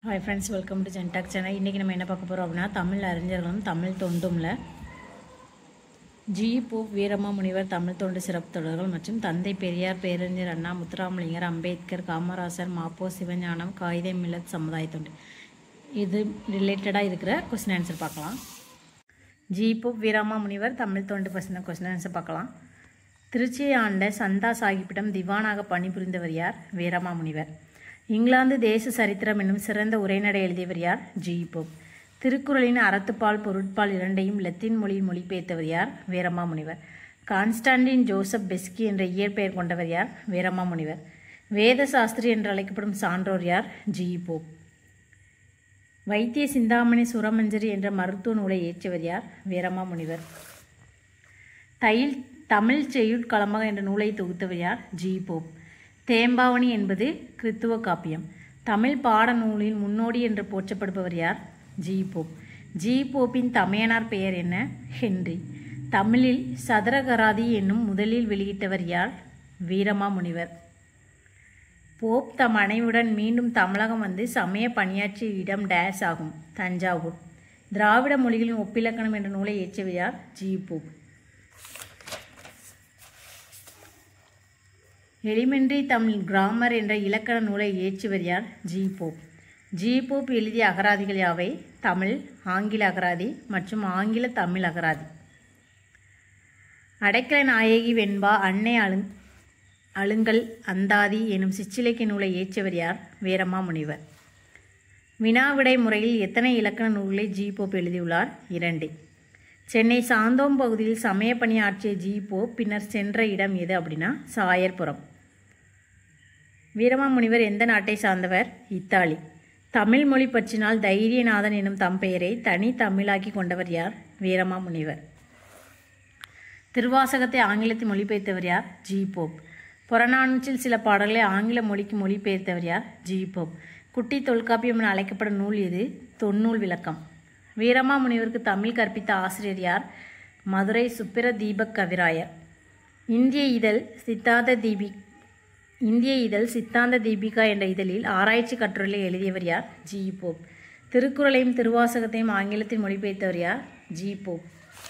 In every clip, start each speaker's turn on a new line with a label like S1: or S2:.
S1: Hi friends, welcome to ஜென்டாக் channel. இன்றைக்கி நம்ம என்ன பார்க்க போகிறோம் அப்படின்னா, தமிழ் அறிஞர்களும் தமிழ் தொண்டும்ல ஜி. பு. வீரமாமுனிவர் தமிழ் தொண்டு சிறப்பு தொடர்கள் மற்றும் தந்தை பெரியார், பேரறிஞர் அண்ணா, முத்துராமலிங்கர், அம்பேத்கர், காமராசர், மாப்போ சிவஞானம், காயிதே மில்லத் சமுதாய தொண்டு, இது ரிலேட்டடாக இருக்கிற கொஸ்டின் ஆன்சர் பார்க்கலாம். ஜி. பு. வீரமாமுனிவர் தமிழ் தொண்டு பற்றின கொஸ்டின் ஆன்சர் பார்க்கலாம். திருச்சியை ஆண்ட சந்தா சாஹிப்பிடம் திவானாக பணிபுரிந்தவர் யார்? வீரமாமுனிவர். இங்கிலாந்து தேச சரித்திரம் என்னும் சிறந்த உரைநடை எழுதியவர் யார்? ஜி. போப். திருக்குறளின் அறத்துப்பால் பொருட்பால் இரண்டையும் லத்தீன் மொழியில் மொழிபெயர்த்தவர் யார்? வீரமாமுனிவர். கான்ஸ்டான்டின் ஜோசப் பெஸ்கி என்ற இயற்பெயர் கொண்டவர் யார்? வீரமாமுனிவர். வேத சாஸ்திரி என்று அழைக்கப்படும் சான்றோர் யார்? ஜி. போப். வைத்திய சிந்தாமணி சுரமஞ்சரி என்ற மருத்துவ நூலை இயற்றியவர் யார்? வீரமாமுனிவர். தமிழ் செய்யுட்களமாக என்ற நூலை தொகுத்தவர் யார்? ஜி. போப். தேம்பாவணி என்பது கிறித்துவ காப்பியம். தமிழ் பாட நூலின் முன்னோடி என்று போற்றப்படுபவர் யார்? ஜி. போப். ஜி. போப்பின் தமையனார் பெயர் என்ன? ஹென்றி. தமிழில் சதரகராதி என்னும் முதலில் வெளியிட்டவர் யார்? வீரமாமுனிவர். போப் தம் மனைவியுடன் மீண்டும் தமிழகம் வந்து சமய பணியாற்றிய இடம் டேஸ் ஆகும். தஞ்சாவூர். திராவிட மொழிகளின் ஒப்பிலக்கணம் என்ற நூலை இயற்றியவர் யார்? G. Pope. Elementary Tamil grammar என்ற இலக்கண நூலை இயற்றியவர் யார்? ஜி. போப். ஜி. போப் எழுதிய அகராதிகள் யாவை? தமிழ், ஆங்கில அகராதி மற்றும் ஆங்கில தமிழ் அகராதி. அடைக்கல நாயகி வெண்பா, அன்னை அழுங்கல் அந்தாதி எனும் சிற்றிலக்கிய நூலை இயற்றியவர் யார்? வீரமாமுனிவர். வினாவிடை முறையில் எத்தனை இலக்கண நூல்களை ஜி. போப் எழுதியுள்ளார்? 2. சென்னை சாந்தோம் பகுதியில் சமய பணியாற்றிய ஜி. போப் பின்னர் சென்ற இடம் எது அப்படின்னா சாயர்புரம். வீரமாமுனிவர் எந்த நாட்டை சார்ந்தவர்? இத்தாலி. தமிழ் மொழி பற்றினால் தைரியநாதன் எனும் தம் பெயரை தனி தமிழாக்கி கொண்டவர் யார்? வீரமாமுனிவர். திருவாசகத்தை ஆங்கிலத்தில் மொழிபெயர்த்தவர் யார்? ஜி. போப். புறநானூற்றில் சில பாடல்களை ஆங்கில மொழிக்கு மொழிபெயர்த்தவர் யார்? ஜி. போப். குட்டி தொல்காப்பியம் என அழைக்கப்படும் நூல் எது? தொன்னூல் விளக்கம். வீரமாமுனிவருக்கு தமிழ் கற்பித்த ஆசிரியர் யார்? மதுரை சுப்பிர தீபக் கவிராயர். இந்திய இதழ் சித்தாந்த தீபிகா என்ற இதழில் ஆராய்ச்சி கட்டுரைகளை எழுதியவர் யார்? ஜி. போப். திருக்குறளையும் திருவாசகத்தையும் ஆங்கிலத்தில் மொழிபெயர்த்தவர் யார்? G. Pope.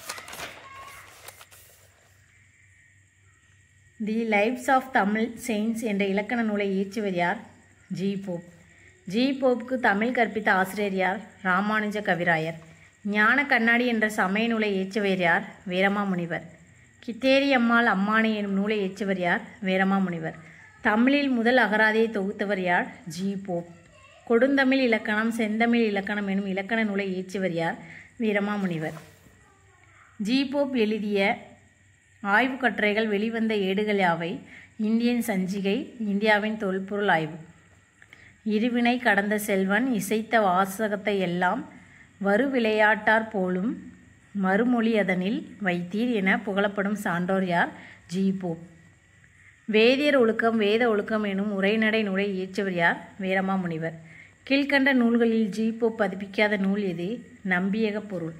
S1: The lives of Tamil saints என்ற இலக்கண நூலை இயற்றியவர் யார்? ஜி. போப். ஜி. போப்புக்கு தமிழ் கற்பித்த ஆசிரியர் யார்? ராமானுஜ கவிராயர். ஞான கண்ணாடி என்ற சமய நூலை இயற்றியவர் யார்? வீரமாமுனிவர். கித்தேரி அம்மாள் அம்மானை எனும் நூலை இயற்றியவர் யார்? வீரமாமுனிவர். தமிழில் முதல் அகராதியை தொகுத்தவர் யார்? ஜி. போப். கொடுந்தமிழ் இலக்கணம், செந்தமிழ் இலக்கணம் எனும் இலக்கண நூலை இயற்றியவர் யார்? வீரமாமுனிவர். ஜி. போப் எழுதிய ஆய்வு கட்டுரைகள் வெளிவந்த ஏடுகள் யாவை? இந்தியன் சஞ்சிகை, இந்தியாவின் தொல்பொருள் ஆய்வு. இருவினை கடந்த செல்வன், இசைத்த வாசகத்தை எல்லாம் வரு விளையாட்டார் போலும் மறுமொழி அதனில் வைத்தீர் என புகழப்படும் சான்றோர் யார்? ஜி. போப். வேதியர் ஒழுக்கம், வேத ஒழுக்கம் எனும் உரைநடை நூலை இயற்றியவர் யார்? வீரமாமுனிவர். கீழ்கண்ட நூல்களில் ஜி. போப் பதிப்பிக்காத நூல் எது? நம்பியக பொருள்.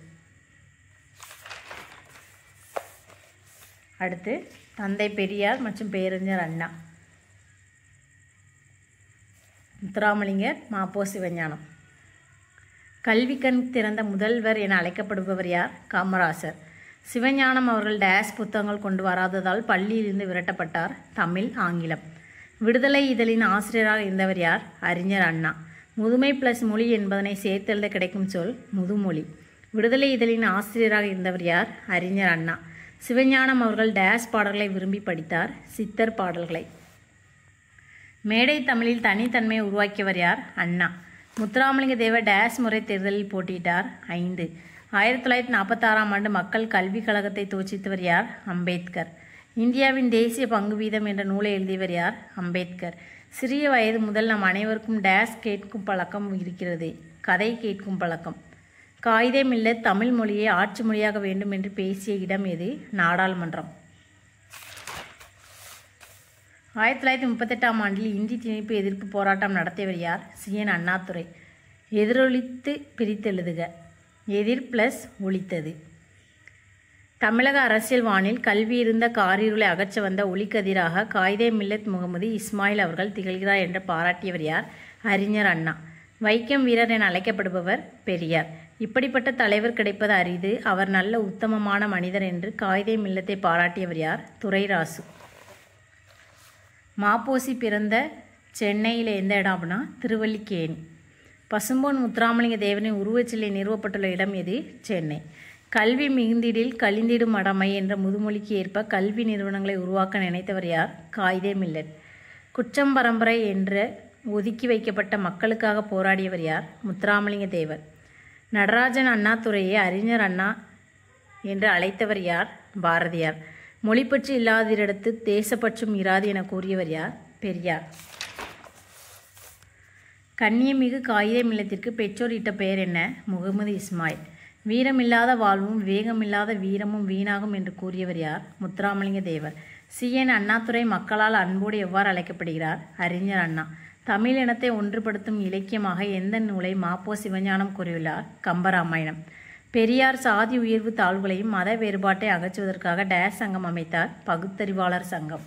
S1: அடுத்து தந்தை பெரியார் மற்றும் பேரறிஞர் அண்ணா, முத்துராமலிங்கர், மாப்போ சிவஞானம். கல்வி கண் திறந்த முதல்வர் என அழைக்கப்படுபவர் யார்? காமராசர். சிவஞானம் அவர்கள் டேஸ் புத்தகங்கள் கொண்டு வராததால் பள்ளியிலிருந்து விரட்டப்பட்டார். தமிழ், ஆங்கிலம். விடுதலை இதழின் ஆசிரியராக இருந்தவர் யார்? அறிஞர் அண்ணா. முதுமை பிளஸ் மொழி என்பதனை சேர்த்தெழுத கிடைக்கும் சொல் முதுமொழி. விடுதலை இதழின் ஆசிரியராக இருந்தவர் யார்? அறிஞர் அண்ணா. சிவஞானம் அவர்கள் டேஸ் பாடல்களை விரும்பி படித்தார்? சித்தர் பாடல்களை. மேடை தமிழில் தனித்தன்மையை உருவாக்கியவர் யார்? அண்ணா. முத்துராமலிங்க தேவர் டேஸ் முறை தேர்தலில் போட்டியிட்டார்? 5. 1946 மக்கள் கல்விக் கழகத்தை தோற்றுவித்தவர் யார்? அம்பேத்கர். இந்தியாவின் தேசிய பங்கு வீதம் என்ற நூலை எழுதியவர் யார்? அம்பேத்கர். சிறிய வயது முதல் நம் அனைவருக்கும் டேஸ் கேட்கும் பழக்கம் இருக்கிறது. கதை கேட்கும் பழக்கம். காயிதே மில்லத் தமிழ் மொழியை ஆட்சி மொழியாக வேண்டும் என்று பேசிய இடம் எது? நாடாளுமன்றம். 1938 இந்தி திணிப்பு எதிர்ப்பு போராட்டம் நடத்தியவர் யார்? சி.என். அண்ணாதுரை. எதிரொலித்து பிரித்தெழுதுக. எதிர் பிளஸ் ஒலித்தது. தமிழக அரசியல் வானில் கல்வி இருந்த காரிருளை அகற்ற வந்த ஒளிக்கதிராக காயிதே மில்லத் முகமது இஸ்மாயில் அவர்கள் திகழ்கிறார் என்று பாராட்டியவர் யார்? அறிஞர் அண்ணா. வைக்கம் வீரர் என அழைக்கப்படுபவர் பெரியார். இப்படிப்பட்ட தலைவர் கிடைப்பது அரிது. அவர் நல்ல உத்தமமான மனிதர் என்று காயிதே மில்லத்தை பாராட்டியவர் யார்? துரைராசு. மாப்போசி பிறந்த சென்னையில் எந்த இடம் அப்படின்னா திருவல்லிக்கேணி. பசும்பொன் முத்துராமலிங்க தேவரின் உருவச்சிலை நிறுவப்பட்டுள்ள இடம் எது? சென்னை. கல்வி மிகுந்திடில் கழிந்திடும் மடமை என்ற முதுமொழிக்கு ஏற்ப கல்வி நிறுவனங்களை உருவாக்க நினைத்தவர் யார்? காயிதே மில்லட். குற்றம் பரம்பரை என்ற ஒதுக்கி வைக்கப்பட்ட மக்களுக்காக போராடியவர் யார்? முத்துராமலிங்க தேவர். நடராஜன் அண்ணாதுரையை அறிஞர் அண்ணா என்று அழைத்தவர் யார்? பாரதியார். மொழிப்பற்று இல்லாதிடத்து தேசப்பற்றும் இராது என கூறியவர் யார்? பெரியார். கண்ணியமிகு காயிதே மில்லத்திற்கு பெற்றோர் இட்ட பெயர் என்ன? முகமது இஸ்மாயில். வீரமில்லாத வாழ்வும் வேகமில்லாத வீரமும் வீணாகும் என்று கூறியவர் யார்? முத்துராமலிங்க தேவர். சி.என். அண்ணாதுரை மக்களால் அன்போடு எவ்வாறு அழைக்கப்படுகிறார்? அறிஞர் அண்ணா. தமிழ் இனத்தை ஒன்றுபடுத்தும் இலக்கியமாக எந்த நூலை மாப்போ சிவஞானம் கூறியுள்ளார்? கம்பராமாயணம். பெரியார் சாதி உயர்வு தாழ்வுகளையும் மத வேறுபாட்டை அகற்றுவதற்காக டேஸ் சங்கம் அமைத்தார்? பகுத்தறிவாளர் சங்கம்.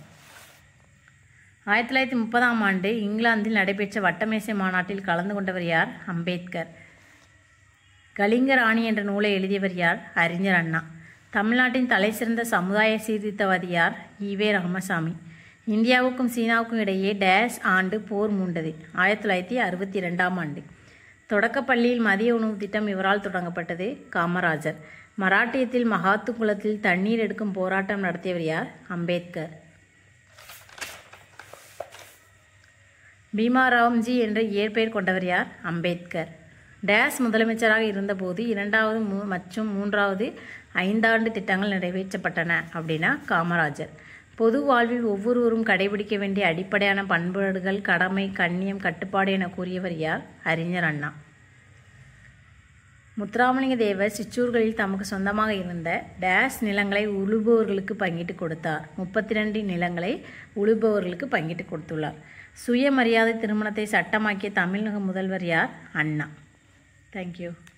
S1: 1930ஆம் ஆண்டு இங்கிலாந்தில் நடைபெற்ற வட்டமேசை மாநாட்டில் கலந்து கொண்டவர் யார்? அம்பேத்கர். கலிங்கராணி என்ற நூலை எழுதியவர் யார்? அறிஞர் அண்ணா. தமிழ்நாட்டின் தலைசிறந்த சமுதாய சீர்திருத்தவாதி யார்? ஈவே ராமசாமி. இந்தியாவுக்கும் சீனாவுக்கும் இடையே டேஸ் ஆண்டு போர் மூண்டது? 1962ஆம் ஆண்டு. தொடக்கப்பள்ளியில் மதிய உணவு திட்டம் இவரால் தொடங்கப்பட்டது? காமராஜர். மராட்டியத்தில் மகாத்து குளத்தில் தண்ணீர் எடுக்கும் போராட்டம் நடத்தியவர் யார்? அம்பேத்கர். பீமாராவ்ஜி என்ற இயற்பெயர் கொண்டவர் யார்? அம்பேத்கர். டேஸ் முதலமைச்சராக இருந்தபோது 2வது மற்றும் 3வது 5ஆண்டு திட்டங்கள் நிறைவேற்றப்பட்டன அப்படின்னா காமராஜர். பொது வாழ்வில் ஒவ்வொருவரும் கடைபிடிக்க வேண்டிய அடிப்படையான பண்பாடுகள் கடமை, கண்ணியம், கட்டுப்பாடு என கூறியவர் யார்? அறிஞர் அண்ணா. முத்துராமலிங்க தேவர் சிற்றூர்களில் தமக்கு சொந்தமாக இருந்த டேஸ் நிலங்களை உழுபவர்களுக்கு பங்கிட்டு கொடுத்தார்? 32 நிலங்களை உழுபவர்களுக்கு பங்கிட்டு கொடுத்துள்ளார். சுயமரியாதை திருமணத்தை சட்டமாக்கிய தமிழக முதல்வர் யார்? அண்ணா. தேங்க்யூ.